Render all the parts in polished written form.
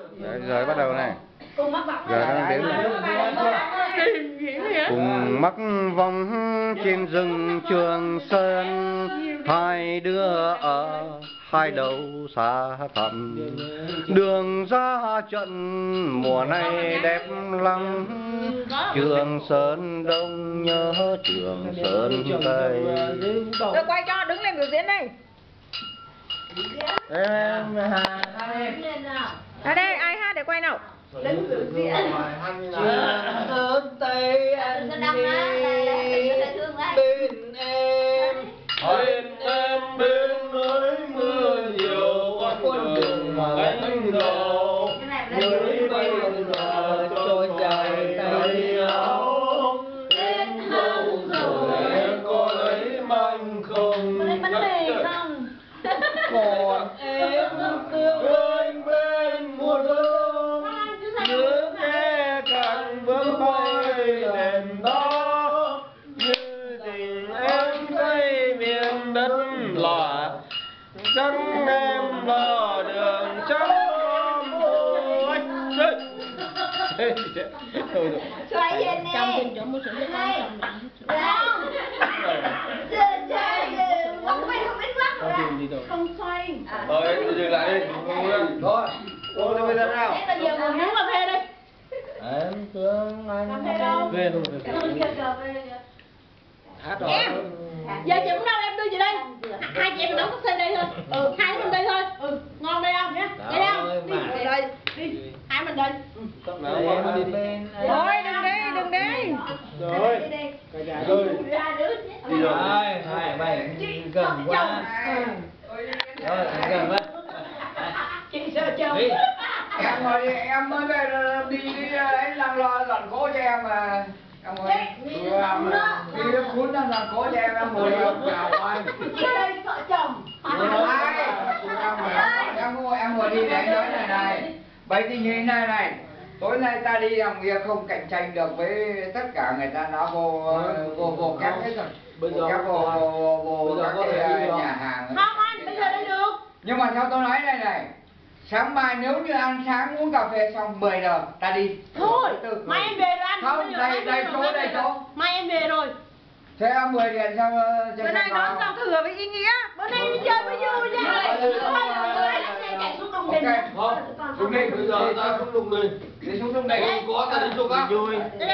Đấy, giờ bắt đầu này. Giờ đang đếm này. Cùng mắc vong trên rừng Trường Sơn, hai đứa ở hai đầu xa thẳm. Đường ra trận mùa này đẹp lắm, Trường Sơn Đông nhớ Trường Sơn Tây. Tôi quay cho, đứng lên biểu diễn đi. Ở đây ai hát để quay nào? Đứng biểu diễn. Sơn Tây anh đi bên em, bên núi mưa nhiều con đường mà anh đổ, núi bây giờ trôi dài tay áo, em đâu rồi em có lấy manh không? Còn em tương bên mùa đông, nước nghe càng vương bay đèn đó, như tình em xây miền đất lạ, chắc em lo đường trắng ôi. Xoay về nè. Trong trên chỗ mua sữa cho con. Không xoay. Rồi, dừng lại đi. Thôi, tôi đi bây giờ nào. Thế bây giờ ngồi uống cà phê đi. Em thương anh. Cà phê đâu? Về luôn. Hát rồi. Em. Giờ chị muốn đâu em đưa chị đây. Hai chị em nấu cà phê đây thôi. Hai mình đây thôi. Ngon đây không nhá. Đây không? Đi đây. Đi. Hai mình đây. Em đi bên. Thôi đừng đi, đừng đi. Rồi. Cả nhà rồi. Đi rồi. Hai mày gần quá. Rồi, gần quá. Chị sợ chồng. Em ơi, em mới đi ấy làm lo làm cố cho em mà. Em ơi, đi nó cuốn nó làm cố cho em ngồi chào anh. Chị đây sợ chồng. Em ngồi đi để anh nói này này. Vậy thì như thế này này, tối nay ta đi làm việc không cạnh tranh được với tất cả người ta đã vô các hết rồi. Bây giờ vô các cái nhà hàng. Không anh, bây giờ đây được. Nhưng mà theo tôi nói này này, sáng mai nếu như ăn sáng uống cà phê xong 10 giờ ta đi. Thôi, mai em về rồi anh. Không, đây chỗ. Mai em về rồi. Thế em 10 điện cho Bữa nay đón giao thừa với ý nghĩa. Bữa nay đi chơi với vui nha. Chạy xuống đồng đình. Không, xuống đây, bây giờ ta xuống đồng đình. Đi xuống trong đây. Không có, ta đi xuống á. Vui.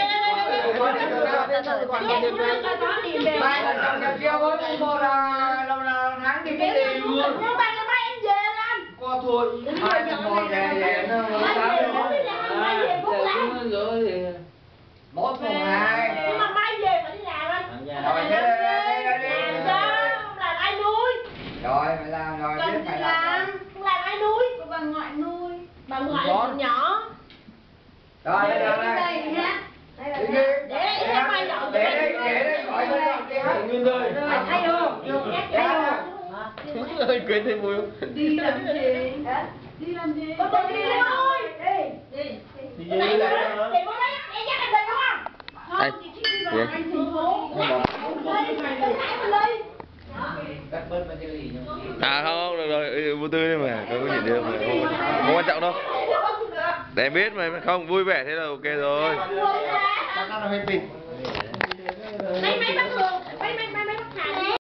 Mai là trong nhà kia với mùng 1 là tháng đi cái gì luôn. Nhưng mà ngày mai em về rồi anh. Qua thôi. Mai mùng 1 về nó Mai về phút lắm. Một mùng 2. Nhưng mà mai về phải đi làm anh. Rồi thế đây. Sao? Không làm ai nuôi? Rồi phải làm rồi biết phải làm. Không làm ai nuôi? Bà ngoại nuôi. Bà ngoại còn nhỏ. Rồi đây đây. Để đây mày dọn để đây gọi tôi dọn Nguyên ơi. thấy không? Quên thấy vui không? Đi làm gì? Đi làm gì? Con đi thôi. Đi. Đi vô đây. Chị muốn lấy em dắt em đi không anh? Không, chị đi vào anh thành phố. Cắt bớt bao nhiêu gì nhỉ? Không, được rồi, vô tư đi mà, không có chuyện được mà, không quan trọng đâu. Để biết mà, không vui vẻ thế là ok rồi. Cắt nó hơi tịt.